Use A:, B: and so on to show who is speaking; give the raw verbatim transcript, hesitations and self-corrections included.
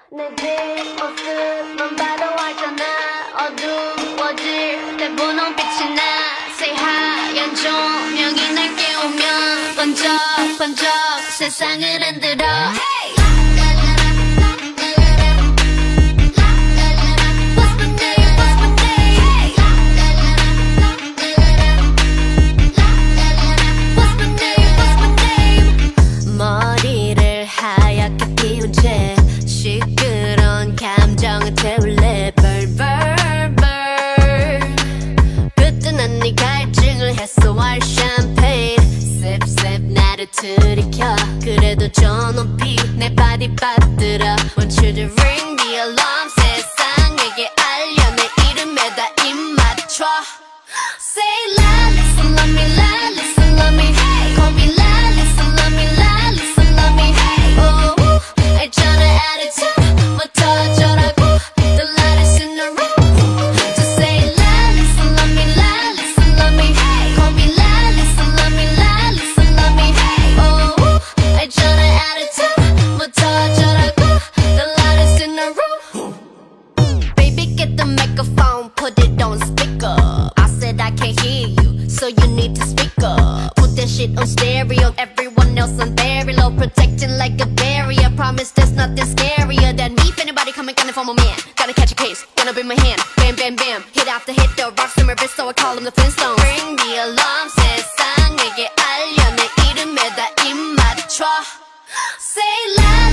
A: 내 뒷모습만 봐도 알잖아. 어두워질 때 분홍빛이 나. 새하얀 조명이 날 깨우면 번쩍번쩍 세상을 흔들어. Hey! 머리를 하얗게 피운 채 시끄러운 감정을 태울래. 벌벌벌 그때는 네 갈증을 해소할 샴페인 셉셉 나를 들이켜. 그래도 저 높이 내 발이 빠뜨려. Want you to ring the alarm. 세상에게 알려 내 이름에다 입 맞춰. Say la, listen, love me, la, listen, love me. Hey, call me la, listen, love me, la, listen, love me. Hey, oh, 알잖아 attitude 뭐 터져라고. The lightest in the room. Just say la, listen, love me, la, listen, love me. Hey, call me la, listen, love me, la, listen, love me. Hey, oh, 알잖아 attitude 뭐 터져라고. The lightest in the room. Baby, get the microphone, put it on speaker. I can't hear you, so you need to speak up. Put that shit on stereo, everyone else on very low, protecting like a barrier. Promise there's nothing scarier than me. If anybody coming gunning for my man, gotta catch a case, gonna be my hand. Bam, bam, bam, hit after hit, the rocks in my wrist, so I call them the Flintstones. Ring the alarm, 세상에게 알려 내 이름에다 입 맞춰. Say loud.